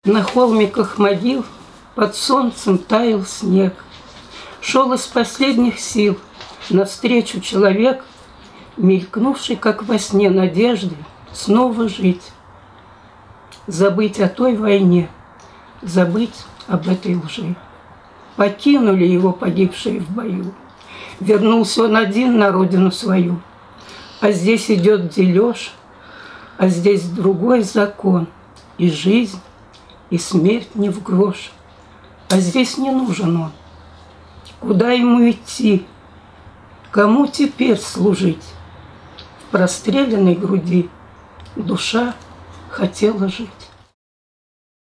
На холмиках могил под солнцем таял снег. Шел из последних сил навстречу человек, мелькнувший, как во сне, надежды снова жить. Забыть о той войне, забыть об этой лжи. Покинули его погибшие в бою. Вернулся он один на родину свою. А здесь идет дележ, а здесь другой закон. И жизнь, и смерть не в грош. А здесь не нужен он. Куда ему идти? Кому теперь служить? В простреленной груди душа хотела жить.